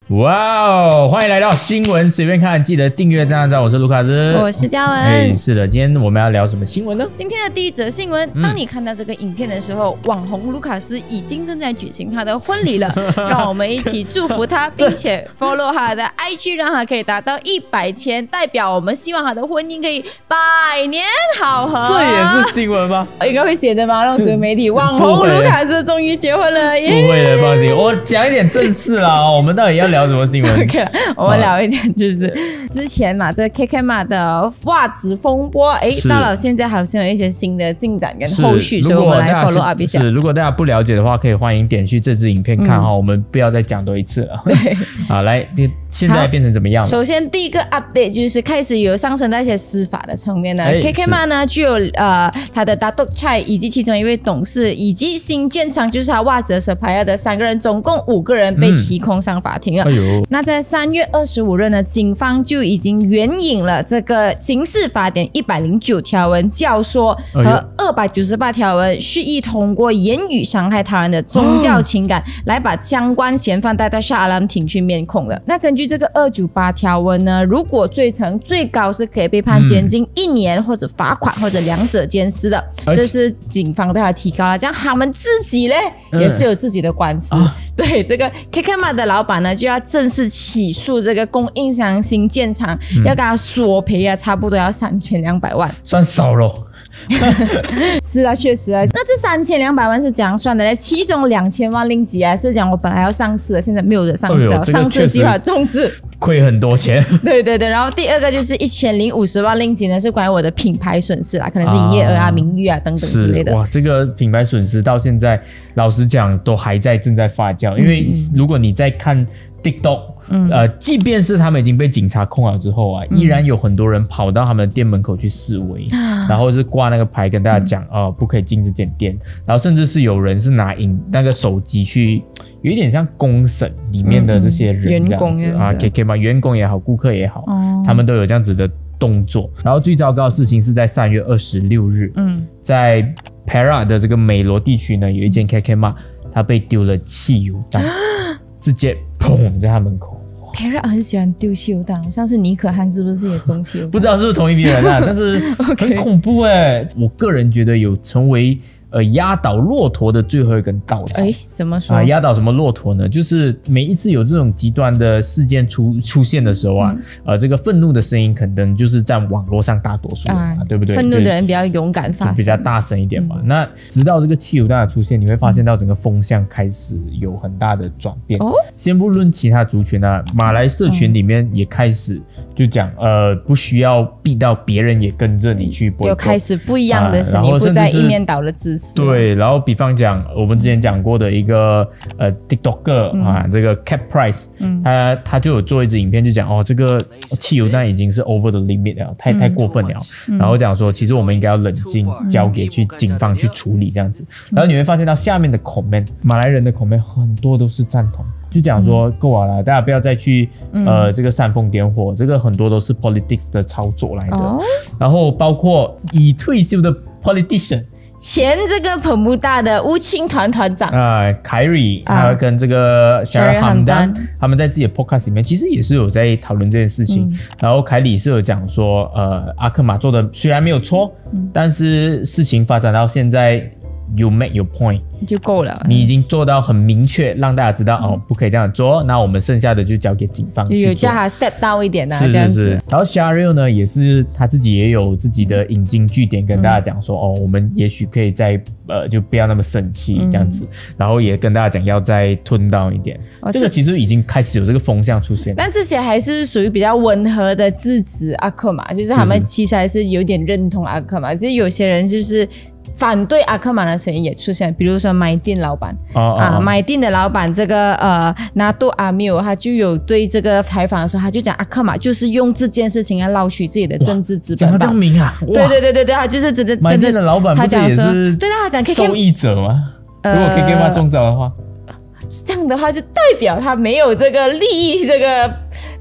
哇哦！欢迎来到新闻随便看，记得订阅赞赞，我是卢卡斯， 我是嘉文。 是的，今天我们要聊什么新闻呢？ 今天的第一则新闻，当你看到这个影片的时候，网红卢卡斯已经正在举行他的婚礼了，让我们一起祝福他，并且 follow 他的 IG， 让他可以达到100千，代表我们希望他的婚姻可以百年好合。 这也是新闻吗？ 应该会写的吗？让主流媒体网红卢卡斯终于结婚了耶！ 不会的，放心，我讲一点正事啦。我们到底要聊什么新闻 ？OK， 我们聊一点，就是之前嘛，这 KKMA 的袜子风波，到了现在好像有一些新的进展跟后续，所以我们来 follow up 一下。 如果大家不了解的话，可以欢迎点去这支影片看哈，我们不要再讲多一次了。对，好，来，现在变成怎么样？ 首先第一个 update 就是开始有上升到一些司法的层面呢。KKMA 呢就有他的 Datuk Chai 以及其中一位董事以及新建商就是他袜子的 supplier 的3个人，总共5个人被提控上法庭了。那在3月25日呢，警方就已经援引了这个刑事法典109条文教唆和298条文，蓄意通过言语伤害他人的宗教情感，来把相关嫌犯带到沙阿兰庭去面控了。那根据这个298条文呢，如果罪成，最高是可以被判监禁1年或者罚款或者2者兼施的。这是警方对他提高了，这样他们自己呢也是有自己的官司。对，这个 KKMA 的老板呢就要正式起诉这个供应商新建厂，要给他索赔啊，差不多要3200万， 算少咯。 是啊，确实啊。那这3200万是怎样算的呢？其中2000万令吉啊，是讲我本来要上市的，现在没有的上市了，上市计划终止， 亏很多钱。 对对对，然后第二个就是1050万令吉呢，是关于我的品牌损失啦，可能是营业额啊、名誉啊等等之类的。 哇，这个品牌损失到现在，老实讲都还正在发酵，因为如果你在看 TikTok，即便是他们已经被警察控了之后啊，依然有很多人跑到他们的店门口去示威，然后是挂那个牌跟大家讲不可以进这间店，然后甚至是有人是拿那个手机去，有一点像公审里面的这些人这样子啊 ，KK 嘛，员工也好，顾客也好，他们都有这样子的动作。然后最糟糕的事情是在3月26日，在 Perak 的这个美罗地区呢，有一间 KKMA， 它被丢了汽油弹，直接砰在他门口。 Perak 很喜欢丢汽油弹，像是尼可汗是不是也中汽油弹？ 不知道是不是同一批人啊，但是很恐怖我个人觉得有成为压倒骆驼的最后一根稻草。 怎么说？ 压倒什么骆驼呢？就是每一次有这种极端的事件出现的时候啊，这个愤怒的声音可能就是在网络上大多数人对不对？ 愤怒的人比较勇敢发声， 比较大声一点嘛。那直到这个汽油弹的出现，你会发现到整个风向开始有很大的转变。先不论其他族群啊，马来社群里面也开始就讲不需要逼到别人也跟着你去boycott，有开始不一样的声音，不再一面倒的支持。 对，然后比方讲我们之前讲过的一个TikToker这个 Cap Price，他就有做一支影片就讲这个汽油弹已经是 over the limit 了，太过分了，然后讲说其实我们应该要冷静，交给警方去处理这样子。然后你会发现到下面的 comment， 马来人的 comment 很多都是赞同，就讲说够了，大家不要再去这个煽风点火，这个很多都是 politics 的操作来的。然后包括已退休的 politician， 前这个彭布大的乌青团团长凯瑞，还有跟这个 Shahriar Hamdan， 他们在自己的 podcast 里面其实也是有在讨论这件事情。然后凯里是有讲说，阿克玛做的虽然没有错，但是事情发展到现在 ，you make your point 就够了， 你已经做到很明确，让大家知道不可以这样做。那我们剩下的就交给警方去做， 有叫他 step down 一点这样子。然后 Shahriar 呢，也是他自己也有自己的引经据典跟大家讲说，我们也许可以再就不要那么生气这样子，然后也跟大家讲要再吞down一点。这个其实已经开始有这个风向出现， 但这些还是属于比较温和的制止阿克玛，就是他们其实还是有点认同阿克玛，其实有些人就是反对阿克玛的声音也出现，比如说买店老板买店的老板这个拿督阿缪，他就有对这个采访的时候，他就讲阿克玛就是用这件事情来捞取自己的政治资本。 讲得这样明啊？ 对，他就是真的买店的老板不是也是对他讲受益者吗？如果 KKMA 中招的话， 这样的话就代表他没有这个利益这个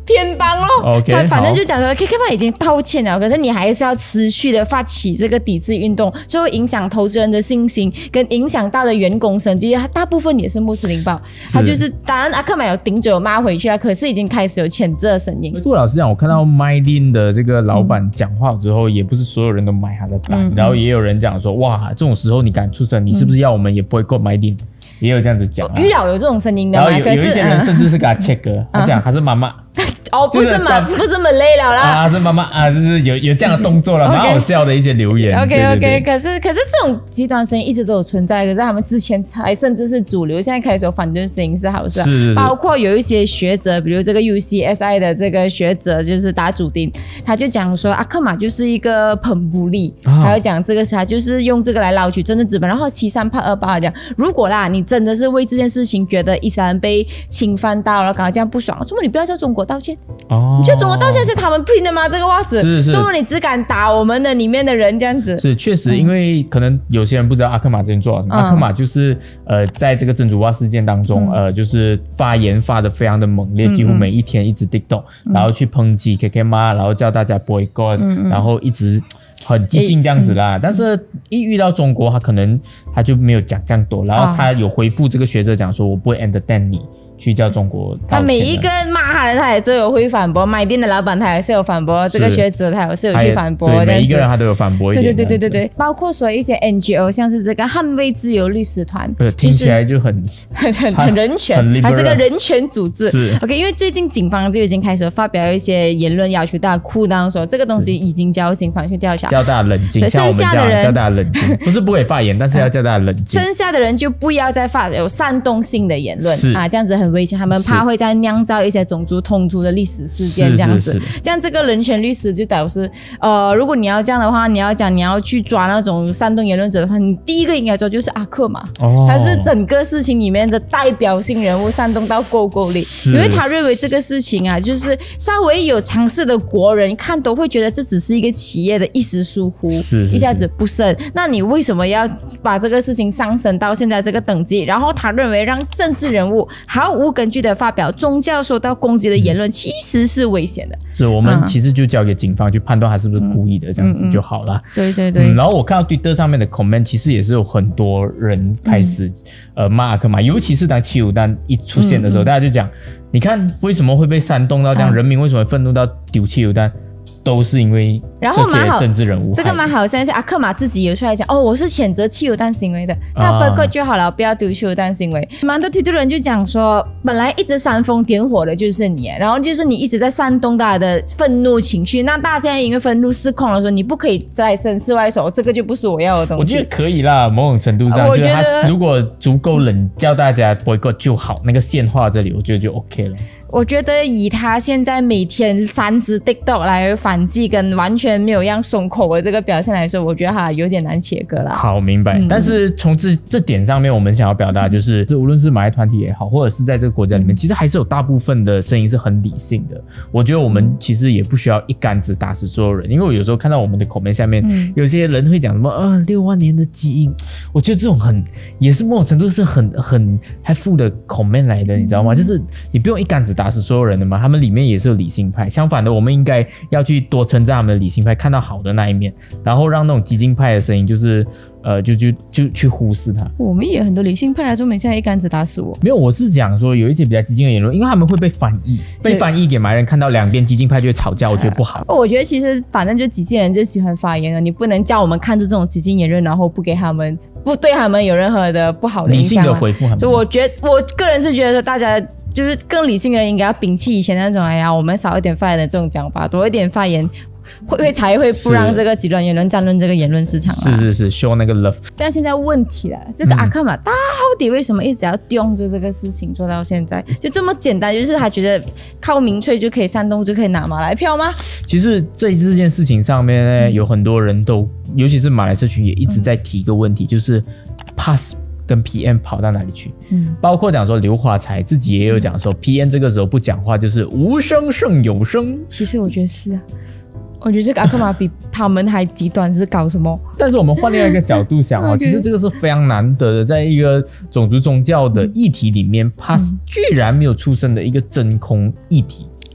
偏帮咯。 OK， 他反正就讲说 KKBank 已经道歉了，可是你还是要持续的发起这个抵制运动，就会影响投资人的信心，跟影响到的员工生计，大部分也是穆斯林报。他就是当然阿克玛有顶嘴有骂回去啊，可是已经开始有谴责的声音。 不过老实讲，我看到 MyLin 的这个老板讲话之后，也不是所有人都买他的单，然后也有人讲说，哇，这种时候你敢出声，你是不是要我们也不会购 MyLin？也有这样子讲、 遇到有这种声音的吗？ 然后有一些人甚至是给他切割，他讲他是妈妈。 哦，不是Malay了啦， 啊，是妈妈啊，就是有这样的动作了，蛮好笑的一些留言。 OK， 可是这种极端声音一直都有存在，可是他们之前才甚至是主流，现在开始有反对声音是好事、啊。 是包括有一些学者，比如这个 UCSI 的这个学者就是达祖丁，他就讲说阿克玛就是一个彭布利，还有讲这个他就是用这个来捞取政治资本，然后73.28讲，如果啦你真的是为这件事情觉得伊斯兰被侵犯到了，刚刚这样不爽，为什么你不要叫中国道歉？你觉得中国道歉是他们 print 的吗？这个袜子，为什么你只敢打我们的里面的人这样子？ 是确实，因为可能有些人不知道阿克玛之前做了什么。阿克玛就是在这个珍珠袜事件当中，就是发言发得非常的猛烈，几乎每一天一直 TikTok，然后去抨击 KKMA，然后叫大家 boycott，然后一直很激进这样子啦。但是一遇到中国，他就没有讲这样多，然后他有回复这个学者讲说，我不会 entertain 你。去叫中国道歉， 他每一个骂他的，他也都有会反驳。买店的老板他也是有反驳，这个学者他也是有去反驳。 对，每一个人他都有反驳一点。 对，包括说一些 NGO， 像是这个捍卫自由律师团， 听起来就很人权，还是个人权组织。OK， 因为最近警方就已经开始发表一些言论，要求大家裤裆说这个东西已经交警方去调查， 叫大家冷静。像我们这样叫大家冷静，不是不可以发言，但是要叫大家冷静。 剩下的人就不要再发有煽动性的言论啊，这样子很危险，他们怕会再酿造一些种族冲突的历史事件这样子。这样这个人权律师就表示，如果你要这样的话，你要去抓那种煽动言论者的话，你第一个应该做就是阿克玛，他是整个事情里面的代表性人物，煽动到够力。因为他认为这个事情啊，就是稍微有常识的国人看都会觉得这只是一个企业的一时疏忽，一下子不慎。那你为什么要把这个事情上升到现在这个等级？然后他认为让政治人物毫无根据的发表宗教受到攻击的言论，其实是危险的。 是我们其实就交给警方去判断他是不是故意的，这样子就好了。 对。 然后我看到 Twitter 上面的 comment， 其实也是有很多人开始骂阿克玛，尤其是当7·5弹一出现的时候，大家就讲，你看为什么会被煽动到这样，人民为什么会愤怒到丢7·5弹？都是因为这些政治人物， 这个蛮好，现在是阿克玛自己有出来讲，我是谴责7·5弹行为的，那boycott就好了，不要丢7·5弹行为。蛮多推特人就讲说，本来一直煽风点火的就是你，然后就是你一直在煽动大家的愤怒情绪，那大家现在因为愤怒失控了，说你不可以再声势外手，这个就不是我要的东西。 我觉得可以啦，某种程度上，我觉得他如果足够冷，叫大家 boycott 就好，那个线画这里，我觉得就 OK 了。 我觉得以他现在每天3支 TikTok 来反击，跟完全没有让松口的这个表现来说，我觉得他有点难切割了。 好，明白。但是从这点上面，我们想要表达就是，无论是马来团体也好，或者是在这个国家里面，其实还是有大部分的声音是很理性的。我觉得我们其实也不需要一竿子打死所有人，因为我有时候看到我们的 comment 下面，有些人会讲什么6万年的基因，我觉得这种也是某种程度是很负的 comment 来的，你知道吗？就是你不用一竿子打死所有人的嘛，他们里面也是有理性派。相反的，我们应该要去多称赞他们的理性派，看到好的那一面，然后让那种激进派的声音就是就去忽视它。 我们也很多理性派啊，就没现在一竿子打死我。 没有，我是讲说有一些比较激进的言论，因为他们会被翻译给马来人看到，两边激进派就会吵架，我觉得不好。 我觉得其实反正就激进人就喜欢发言了，你不能叫我们看着这种激进言论，然后不对他们有任何的不好的影响。 理性的回复他们。 所以我个人是觉得说大家。就是更理性的人应该要摒弃以前那种我们少一点发言的这种讲法，多一点发言才会不让这个极端言论占论这个言论市场啦。 是 show 那个 love。 但现在问题了，这个阿克玛到底为什么一直要用着这个事情做到现在？就这么简单，就是他觉得靠民粹就可以煽动，就可以拿马来票吗？ 其实这件事情上面呢，有很多人都，尤其是马来社群也一直在提一个问题，就是 pass跟 PM 跑到哪里去？包括讲说刘华才自己也有讲说，PM 这个时候不讲话就是无声胜有声。 其实我觉得是啊，我觉得这个阿克玛比他们还极端，是搞什么？ 但是我们换另外一个角度想其实这个是非常难得的，在一个种族宗教的议题里面，pass 居然没有出声的一个真空议题。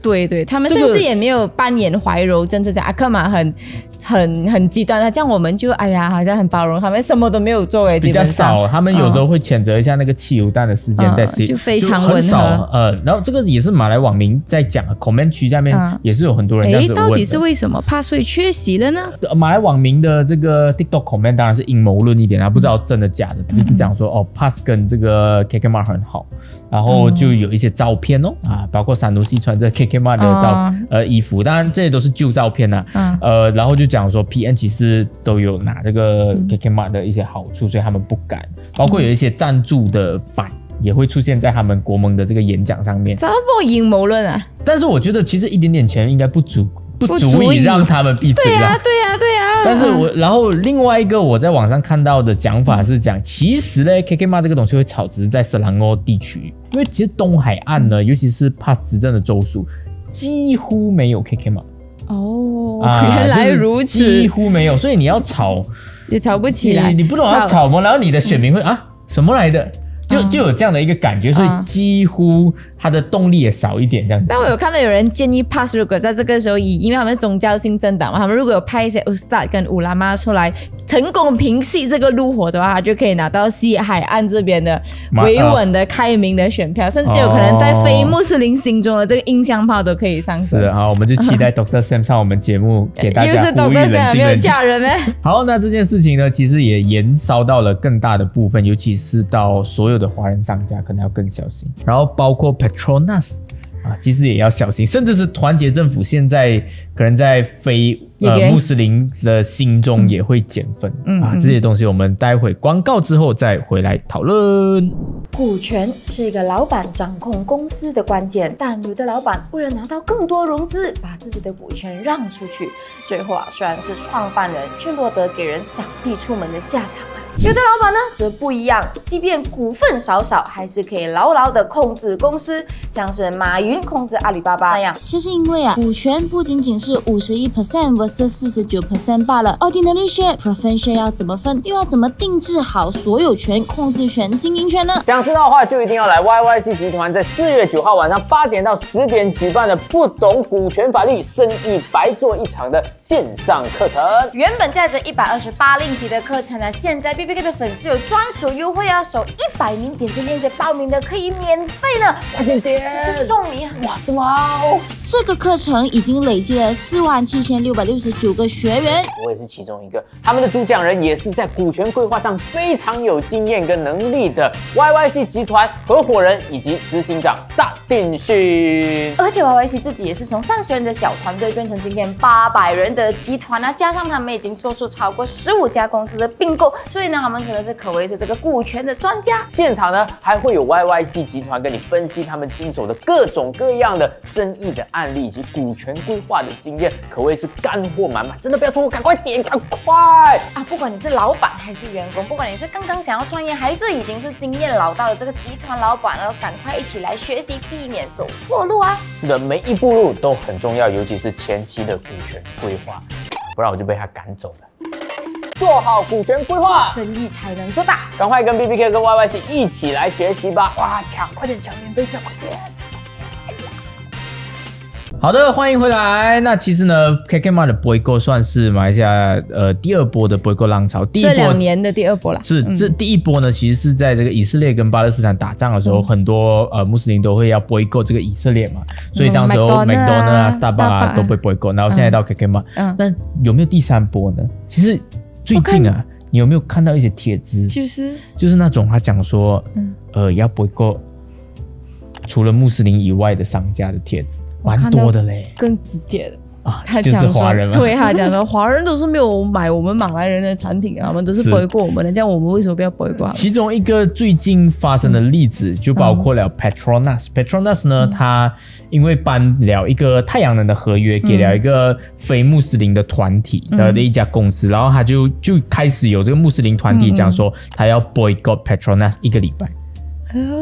对对，他们甚至也没有扮演怀柔政策，讲阿克玛很极端的，这样我们就哎呀，好像很包容，他们什么都没有做诶， 比较少。他们有时候会谴责一下那个汽油弹的事件，但是就非常温和。然后这个也是马来网民在讲 comment 区下面也是有很多人这样子问的。 到底是为什么Pass会缺席了呢？ 马来网民的这个 TikTok comment 当然是阴谋论一点啊，不知道真的假的，就是讲说Pass 跟这个 KKMA 很好，然后就有一些照片包括三奴西穿这 KKMA 的衣服，当然这些都是旧照片啊，然后就讲说 PN 其实都有拿这个 KKMA 的一些好处，所以他们不敢，包括有一些赞助的版也会出现在他们国盟的这个演讲上面。 这么阴谋论啊！ 但是我觉得其实一点点钱应该不足以让他们闭嘴了。 对呀。 但是然后另外一个我在网上看到的讲法是讲，其实呢 KKMA 这个东西会炒，只是在斯兰欧地区，因为其实东海岸呢，尤其是 Pass 执政的州属，几乎没有 KKMA。 原来如此， 几乎没有，所以你要炒也炒不起来， 你不懂要炒吗？然后你的选民会什么来的？就有这样的一个感觉，所以几乎它的动力也少一点这样子。 但我有看到有人建议 Pass 如果在这个时候因为他们是宗教性政党嘛，他们如果有派一些 Ustad 跟乌拉玛出来成功平息这个怒火的话，他就可以拿到西海岸这边的维稳的开明的选票，甚至就有可能在非穆斯林心中的这个印象炮都可以上升。 是的，好，我们就期待 Dr. Sam 上我们节目给大家呼吁冷静冷静。又是 Dr. Sam 没有嫁人好，那这件事情呢，其实也延烧到了更大的部分，尤其是到所有的华人商家可能要更小心，然后包括 Petronas 其实也要小心，甚至是团结政府现在可能在非穆斯林的心中也会减分这些东西我们待会广告之后再回来讨论。 股权是一个老板掌控公司的关键，但有的老板为了拿到更多融资，把自己的股权让出去，最后虽然是创办人，却落得给人扫地出门的下场。有的老板呢则不一样，即便股份少，还是可以牢牢的控制公司，像是马云控制阿里巴巴那样。 这是因为股权不仅仅是51% versus 49% 罢了。Ordinary share、preference share 要怎么分，又要怎么定制好所有权、控制权、经营权呢？ 想知道的话，就一定要来 YYC 集团在4月9号晚上8点到10点举办的不懂股权法律，生意白做一场的线上课程。 原本价值128令吉的课程呢，现在 BBK 的粉丝有专属优惠首100名点击链接报名的可以免费呢，快点点，这送你哇，这么好！ 这个课程已经累积了47669个学员， 我也是其中一个。他们的主讲人也是在股权规划上非常有经验跟能力的 YYC 集团合伙人以及执行长大定勋。 而且 YYC 自己也是从30人的小团队变成今天800人的集团加上他们已经做出超过15家公司的并购，所以呢，他们真的是可谓是这个股权的专家。 现场呢还会有 YYC 集团跟你分析他们经手的各种各样的生意的案例以及股权规划的经验，可谓是干货满满，真的不要错过，赶快点，赶快不管你是老板还是员工，不管你是刚刚想要创业还是已经是经验老道的这个集团老板，赶快一起来学习，避免走错路啊！ 是的，每一步路都很重要，尤其是前期的股权规划，不然我就被他赶走了。做好股权规划， 生意才能做大。 赶快跟 BBK 跟 YYC 一起来学习吧！哇，快点抢免费票，快点！ 好的，欢迎回来。那其实呢 ，KKMA 的 boycott 算是马来西亚第二波的 boycott 浪潮。第一波这2年的第2波啦。 是这第一波呢，其实是在这个以色列跟巴勒斯坦打仗的时候，很多穆斯林都会要 boycott 这个以色列嘛，所以当时候 McDonald's、Starbucks 都被 boycott， 然后现在到 KKMA。那有没有第3波呢？其实最近你有没有看到一些帖子？就是那种他讲说，要 boycott 除了穆斯林以外的商家的帖子。蛮多的嘞， 更直接的他就是华人嘛， 对，他讲说华人都是没有买我们马来人的产品他们都是boycott我们的，这样我们为什么不要boycott？ 其中一个最近发生的例子就包括了 Petronas。Petronas 呢，他因为颁了一个太阳能的合约给了一个非穆斯林的团体的一家公司，然后他就开始有这个穆斯林团体讲说他要boycott Petronas 1个礼拜。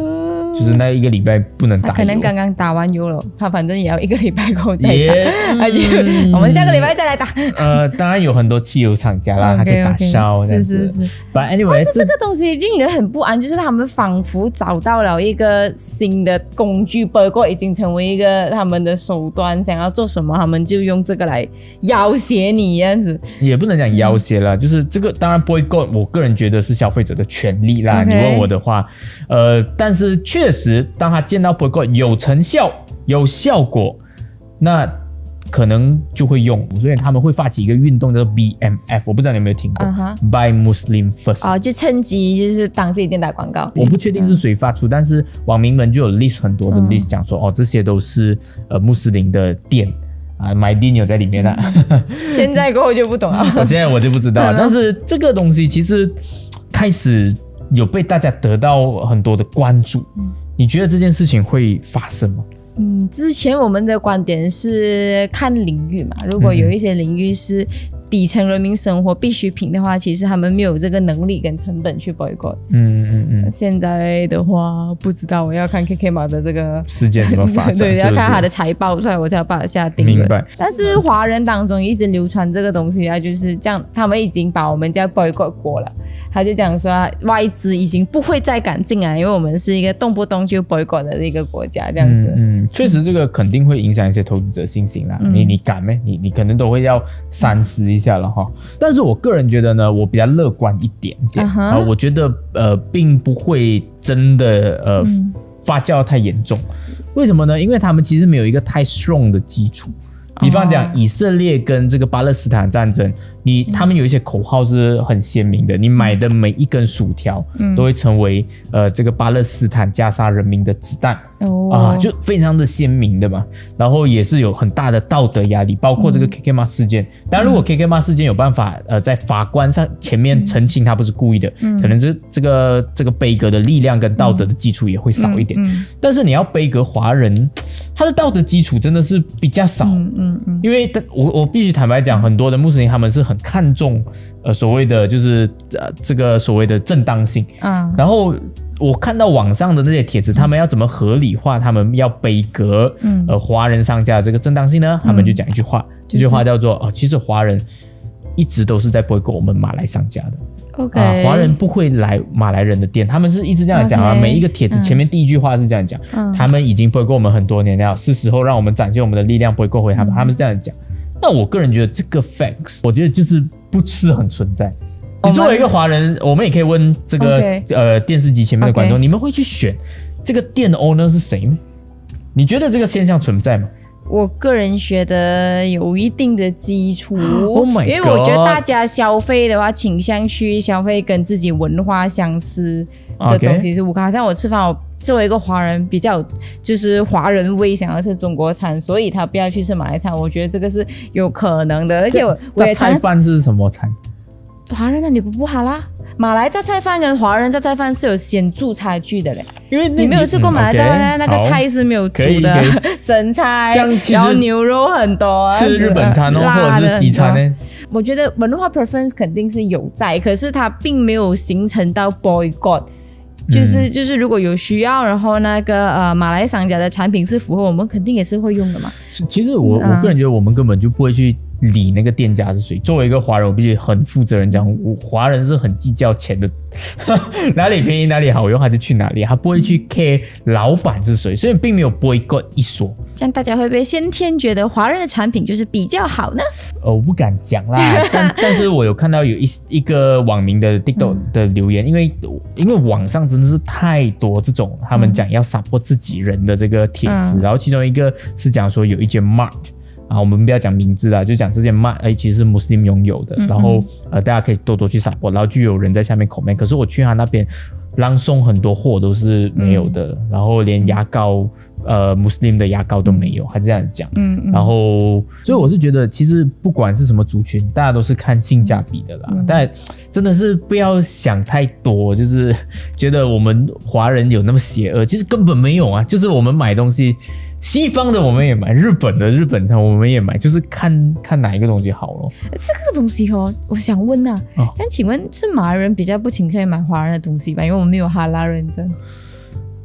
就是那1个礼拜不能打油。 他可能刚刚打完油了，他反正也要1个礼拜后再打。我们下个礼拜再来打。 当然有很多汽油厂家啦，它可以打烧。 是。 But anyway， 但是这个东西令人很不安，就是他们仿佛找到了一个新的工具，不过已经成为一个他们的手段，想要做什么，他们就用这个来要挟你这样子。 也不能讲要挟啦，就是这个当然 boycott， 我个人觉得是消费者的权利啦。你问我的话，但是确实，当他见到 boycott 有成效、有效果，那可能就会用，所以他们会发起一个运动叫做 BMF， 我不知道你有没有听过、Buy Muslim First。 就趁机就是帮自己店打广告。 我不确定是谁发出，但是网民们就有 list 很多的 list 讲说，这些都是穆斯林的店。买店有在里面啦。 现在过后就不懂了。 现在我就不知道了。但是这个东西其实开始有被大家得到很多的关注。你觉得这件事情会发生吗？ 之前我们的观点是看领域嘛，如果有一些领域是底层人民生活必需品的话，其实他们没有这个能力跟成本去 boycott。现在的话不知道，我要看 KKMA 的这个事件怎么发展。 对，要看他的财报出来我才有办法下定论。 明白。 但是华人当中一直流传这个东西就是这样，他们已经把我们叫 boycott 过了。他就讲说外资已经不会再敢进来，因为我们是一个动不动就 boycott 的一个国家这样子。 确实这个肯定会影响一些投资者信心啦。你敢咩？你可能都会要三思一下了哈。但是我个人觉得呢，我比较乐观一点点。我觉得并不会真的发酵太严重。为什么呢？因为他们其实没有一个太 strong 的基础。比方讲以色列跟这个巴勒斯坦战争，他们有一些口号是很鲜明的，你买的每一根薯条都会成为这个巴勒斯坦加沙人民的子弹。就非常的鲜明的嘛。然后也是有很大的道德压力，包括这个 KKMA 事件。当然如果 KKMA 事件有办法在法官上前面澄清他不是故意的，可能这个杯葛的力量跟道德的基础也会少一点。但是你要杯葛华人，他的道德基础真的是比较少。因为我必须坦白讲，很多的穆斯林他们是很看重所谓的就是这个所谓的正当性。然后我看到网上的那些帖子，他们要怎么合理化他们要杯葛华人商家的这个正当性呢？他们就讲一句话，这句话叫做其实华人一直都是在杯葛我们马来商家的。华人不会来马来人的店，他们是一直这样讲每一个帖子前面第一句话是这样讲，他们已经杯葛我们很多年了，是时候让我们展现我们的力量，杯葛回他们。他们是这样讲。那我个人觉得这个 facts， 我觉得就是不是很存在。你作为一个华人，我们也可以问这个电视机前面的观众，你们会去选这个店的 owner 是谁吗？你觉得这个现象存在吗？ 我个人觉得有一定的基础。 因为我觉得大家消费的话，倾向去消费跟自己文化相似的东西是无可。好像我吃饭，我作为一个华人比较就是华人味，想要吃中国餐，所以他不要去吃马来餐，我觉得这个是有可能的。而且我也菜饭是什么餐？ 华人你不好啦，马来榨菜饭跟华人榨菜饭是有显著差距的嘞。因为你没有吃过马来榨菜饭，那个菜是没有煮的，生菜，然后牛肉很多， 吃日本餐或者是西餐呢？ 我觉得文化 preference 肯定是有在，可是它并没有形成到 boycott。就是如果有需要，然后那个马来商家的产品是符合我们，肯定也是会用的嘛。 其实我个人觉得我们根本就不会去理那个店家是谁。作为一个华人，我必须很负责任讲，华人是很计较钱的，哪里便宜哪里好用他就去哪里，他不会去 care 老板是谁，所以并没有 boycott 一说。 这样大家会不会先天觉得华人的产品就是比较好呢？ 我不敢讲啦，但是我有看到有一个网民的 TikTok 的留言，因为网上真的是太多这种他们讲要 support 自己人的这个帖子，然后其中一个是讲说有一间 Mart。我们不要讲名字啦，就讲这件 Mart 其实是 Muslim 拥有的，然后大家可以多多去 support， 然后就有人在下面 comment， 可是我去他那边朗诵很多货都是没有的，然后连牙膏Muslim 的牙膏都没有，还这样讲。然后所以我是觉得其实不管是什么族群，大家都是看性价比的啦，但真的是不要想太多，就是觉得我们华人有那么邪恶，其实根本没有啊，就是我们买东西西方的我们也买，日本的日本餐我们也买，就是看哪一个东西好咯。 这个东西我想问这样请问是马来人比较不倾向于买华人的东西吧？因为我们没有哈拉认证。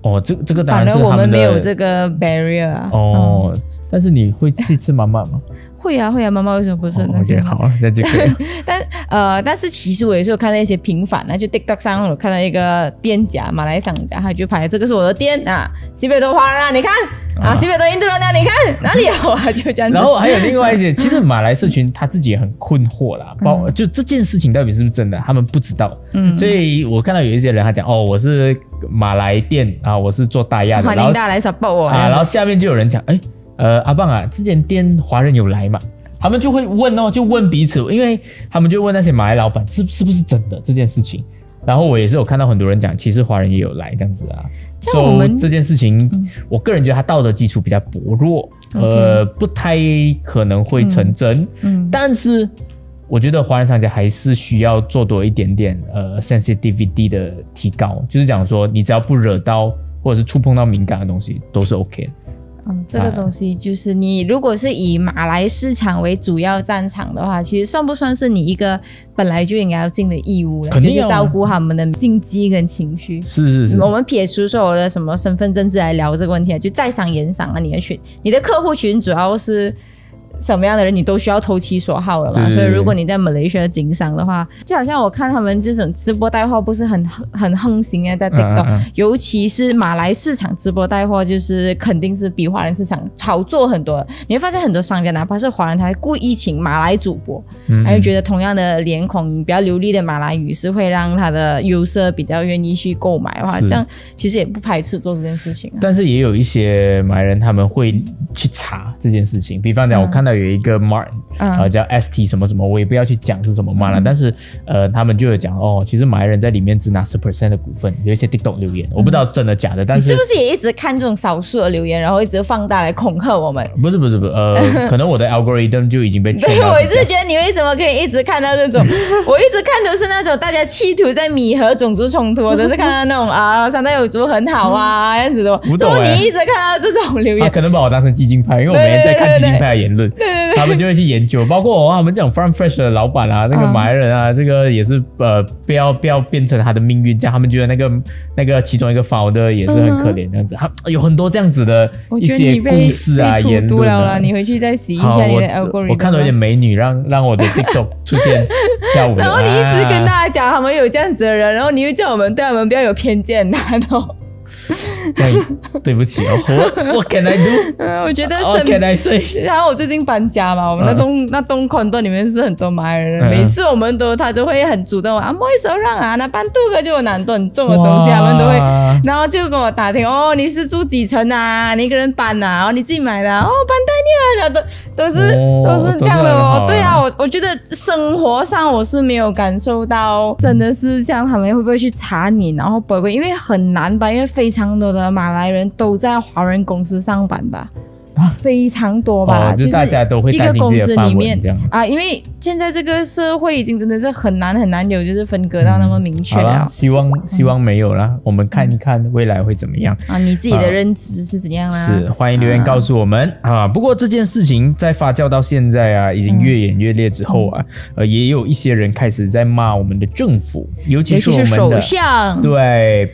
哦，这个当然反是他们的正我们没有这个 barrier 啊。 哦，但是你会去吃妈妈吗？ 会啊，妈妈为什么不是？ 哦，OK，好，那就可以。 但是其实我也是有看到一些平反的，就 TikTok 上我看到一个店家，马来商家，他就拍这个是我的店啊，1000多华人啊，你看啊，1000多印度人啊，你看哪里有啊，就这样子。 然后还有另外一些，其实马来社群他自己也很困惑啦，就这件事情到底是不是真的，他们不知道。所以我看到有一些人他讲哦，我是马来店啊，我是做大亚的， 欢迎大家来 support 我啊，然后下面就有人讲，阿棒啊，这间店华人有来嘛？他们就会问哦，就问彼此，因为他们就问那些马来老板是不是真的这件事情。然后我也是有看到很多人讲，其实华人也有来这样子啊。 像我们这件事情，我个人觉得它道德基础比较薄弱，不太可能会成真。但是我觉得华人商家还是需要做多一点点sensitivity 的提高，就是讲说你只要不惹到或者是触碰到敏感的东西都是 OK 的。 这个东西就是你如果是以马来市场为主要战场的话，其实算不算是你一个本来就应该要尽的义务了？ 肯定就是照顾他们的经济跟情绪。 是。 我们撇除所有的什么身份政治来聊这个问题啊，就在商言商啊，你的客户群主要是什么样的人，你都需要投其所好了嘛。所以如果你在马来西亚经商的话，就好像我看他们这种直播带货不是很横行啊，在 TikTok，尤其是马来市场直播带货，就是肯定是比华人市场炒作很多的。你会发现很多商家，哪怕是华人，他会故意请马来主播，他就觉得同样的脸孔比较流利的马来语是会让他的user比较愿意去购买的话，这样其实也不排斥做这件事情啊。 但是也有一些马来人他们会去查这件事情，比方讲我看到有一个 Mart，叫 ST 什么什么，我也不要去讲是什么 Mart 了，但是他们就有讲哦，其实马来人在里面只拿10% 的股份，有一些 TikTok 留言，我不知道真的假的，但是你是不是也一直看这种少数的留言，然后一直放大来恐吓我们？ 不是，可能我的 algorithm 就已经被对，我一直觉得你为什么可以一直看到这种，我一直看的是那种大家企图在弥合种族冲突，我都是看到那种啊三大有族很好啊这样子的，怎么你一直看到这种留言？ 可能把我当成激进派，因为我每天在看激进派的言论，他们就会去研究，包括他们这种 Farm Fresh 的老板啊，那个马来人啊，这个也是不要变成他的命运，这样他们觉得那个其中一个 founder 也是很可怜这样子，有很多这样子的一些故事啊言论啊。 你回去再洗一下你的 algorithm。 我看到有点美女让我的 TikTok 出现跳舞的， 然后你一直跟大家讲他们有这样子的人，然后你又叫我们对他们不要有偏见，难道？ 对不起What can I do？ 我觉得 What can I say？ 然后我最近搬家嘛，我们那栋 condo 里面是很多马来人，每次我们他都会很主动不好意思让啊，那搬度个就有难度很重的东西，他们都会，然后就跟我打听你是住几层啊？你一个人搬啊？你自己买的搬带你啊？都是这样的对啊，我觉得生活上我是没有感受到真的是这样，他们会不会去查你，然后不会，因为很难吧，因为非常多的马来人都在华人公司上班吧。非常多吧， 就是大家都会担心自己的饭碗这样啊，因为现在这个社会已经真的是很难有就是分割到那么明确了。 希望没有啦，我们看一看未来会怎么样啊？你自己的认知是怎样啦？ 是，欢迎留言告诉我们啊。不过这件事情在发酵到现在啊，已经越演越烈之后啊，也有一些人开始在骂我们的政府，尤其是我们的首相， 对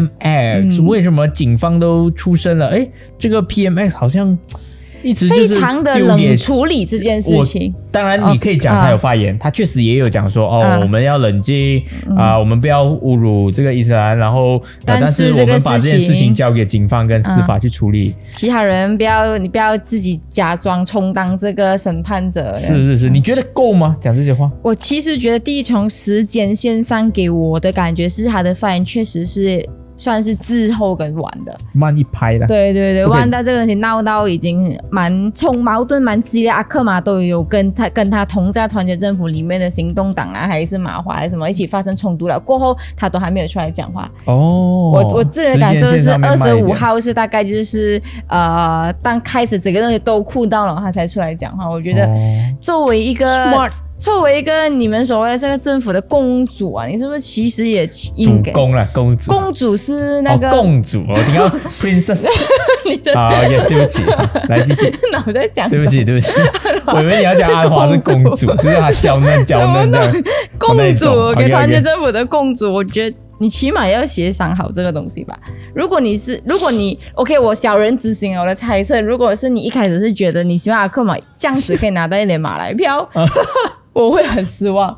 PMX，为什么警方都出声了？这个 PMX 好像一直就是非常的冷处理这件事情。 当然你可以讲他有发言，他确实也有讲说我们要冷静我们不要侮辱这个伊斯兰，然后但是我们把这件事情交给警方跟司法去处理， 其他人你不要自己假装充当这个审判者。 是，你觉得够吗？讲这些话， 我其实觉得第一，从时间线上给我的感觉是他的发言确实是算是滞后跟晚的， 慢一拍了。 对，万达这个东西闹到已经从矛盾蛮激烈，阿克玛都有跟他同在团结政府里面的行动党啊，还是马华还是什么一起发生冲突了，过后他都还没有出来讲话。我自己的感受是25号是大概就是当开始整个东西都酷到了，他才出来讲话。我觉得作为一个你们所谓的这个政府的公主啊，你是不是其实也应该公主是那个公主，我听到 princess 对不起，来继续。 那我在想， 对不起，我以为你要讲阿华是公主，就是她娇嫩这样。 公主给团结政府的公主，我觉得你起码要协商好这个东西吧。如果你 OK， 我小人之心啊，我的猜测，如果是你一开始是觉得你希望阿克玛这样子可以拿到一点马来票，我会很失望。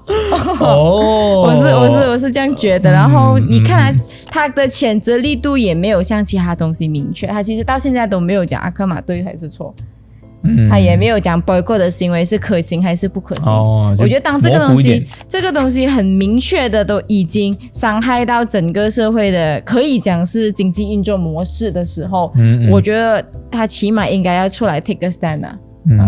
我是这样觉得。然后你看他的谴责力度也没有像其他东西明确，他其实到现在都没有讲阿克玛对还是错。他也没有讲 boycott 的行为是可行还是不可行。我觉得当这个东西很明确的都已经伤害到整个社会的可以讲是经济运作模式的时候，我觉得他起码应该要出来 take a stand 啊。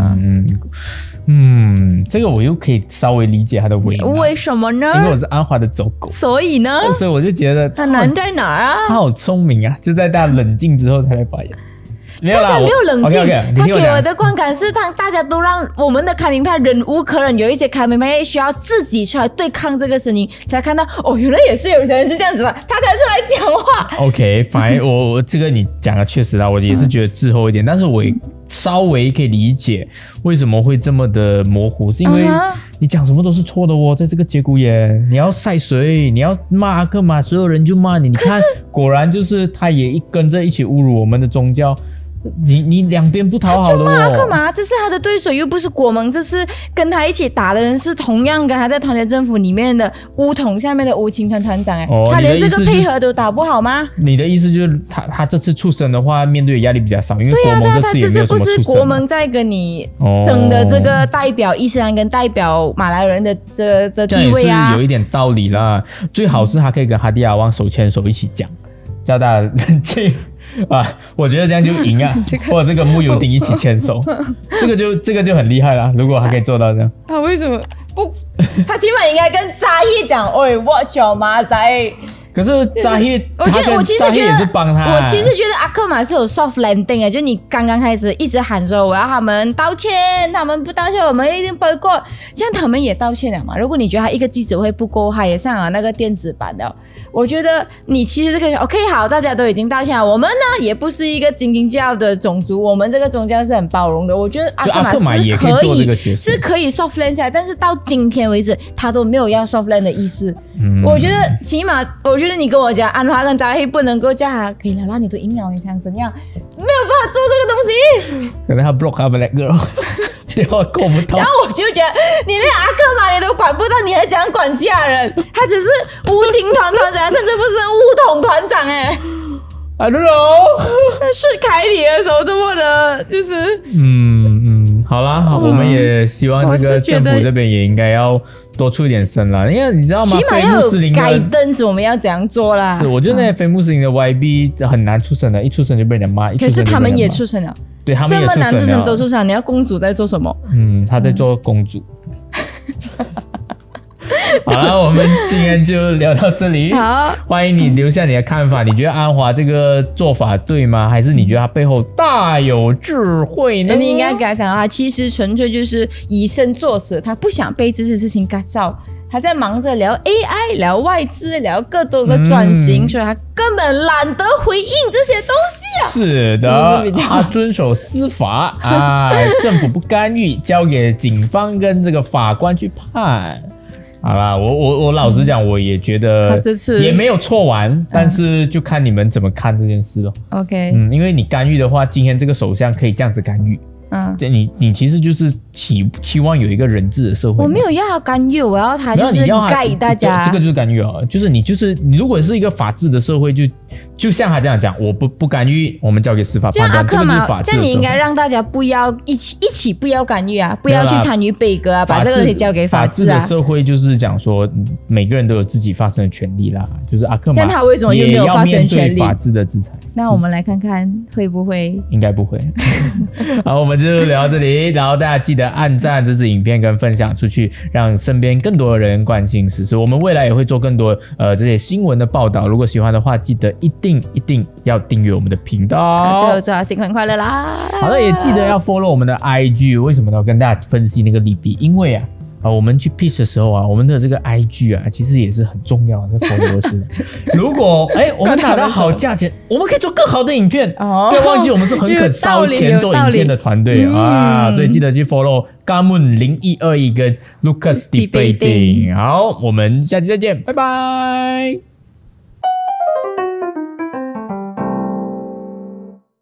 这个我又可以稍微理解他的为难。 为什么呢？ 因为我是安华的走狗， 所以呢， 所以我就觉得他难在哪儿啊？ 他好聪明啊，就在大家冷静之后才来发言。 大家没有冷静， okay, 他给我的观感是大家都让我们的开明派忍无可忍，有一些开明派需要自己出来对抗这个声音，才看到原来也是有些人是这样子的，他才出来讲话。OK， 反正我这个你讲的确实啦，我也是觉得滞后一点，但是我也稍微可以理解为什么会这么的模糊，是因为你讲什么都是错的在这个节骨眼，你要晒谁，你要骂阿克玛，所有人就骂你。你看，果然就是他也跟着一起侮辱我们的宗教。你两边不讨好的就骂干嘛？这是他的对手，又不是国盟，这是跟他一起打的人是同样跟他在团结政府里面的巫统下面的巫青团团长他连这个配合都打不好吗？ 你的意思就是他这次出声的话，面对的压力比较少，因为国盟这次也没有什么出声。他这次不是国盟在跟你争的这个代表伊斯兰跟代表马来人的地位啊，这样也是有一点道理啦。最好是他可以跟哈迪亚旺手牵手一起讲，叫大家冷静。我觉得这样就赢啊，或者这个木有丁一起牵手，这个就很厉害啦。如果他可以做到这样， 为什么不？他起码应该跟扎希讲，watch your 马仔。可是扎希，我其实觉得阿克玛是有 soft landing 就你刚刚开始一直喊说我要他们道歉，他们不道歉我们一定boycott，这样他们也道歉了嘛。如果你觉得他一个记者会不够，他也上了那个电子版的。我觉得你其实这个 OK 好，大家都已经道歉了。我们呢也不是一个斤斤计较的种族，我们这个宗教是很包容的。我觉得阿克玛是可以 soft land 下来，但是到今天为止，他都没有要 soft land 的意思。我觉得起码，我觉得你跟我讲安华跟扎希不能够叫他可以了，那你都赢了，你想怎样？没有办法做这个东西。可能他 block 他 black girl。电话够不到，这样我就觉得你连阿克玛你都管不到，你还怎样管其他人？他只是巫青团团长，甚至不是巫统团长I don't know。是凯里的时候这么的，就是好啦，我们也希望这个政府这边也应该要多出一点声啦，因为你知道吗？ 起码要有guidance，我们要怎样做啦？ 是，我觉得那些非穆斯林的 YB 很难出声的，一出声就被人家骂。 可是他们也出声了。 对，他们也出声了， 这么难出声都出声，你要公主在做什么？ 她在做公主。好了，我们今天就聊到这里。好，欢迎你留下你的看法，你觉得安华这个做法对吗？还是你觉得他背后大有智慧呢？ 你应该给他讲，他其实纯粹就是以身作则，他不想被这些事情干扰。他在忙着聊 AI、聊外资、聊各种的转型，所以他根本懒得回应这些东西啊。 是的，他遵守司法政府不干预，交给警方跟这个法官去判。好啦，我老实讲，我也觉得这次也没有错完，但是就看你们怎么看这件事咯。 OK， 因为你干预的话，今天这个首相可以这样子干预。你其实就是期望有一个人治的社会。 我没有要他干预，我要他就是guide大家。 这个就是干预啊，就是你如果是一个法治的社会，就像他这样讲，我不干预，我们交给司法判断。这个就是法治的社会。 这样你应该让大家不要一起不要干预啊，不要去参与背歌啊，把这个东西交给法治啊。 法治的社会就是讲说，每个人都有自己发声的权利啦。就是阿克玛， 这样他为什么又没有发声权利？ 法治的制裁。 那我们来看看会不会？ 应该不会。好，我们就聊到这里，然后大家记得按赞这支影片跟分享出去，让身边更多的人关心时事。我们未来也会做更多这些新闻的报道，如果喜欢的话，记得一定要订阅我们的频道。 最后祝他新年快乐啦！ 好的，也记得要 follow 我们的 IG。为什么要跟大家分析那个利弊？因为我们去 pitch 的时候我们的这个 IG 其实也是很重要的 followers。如果我们拿到好价钱，我们可以做更好的影片。不要忘记，我们是很肯烧钱做影片的团队所以记得去 follow Gamun 0121跟 Lucas Debating。好，我们下期再见，拜拜。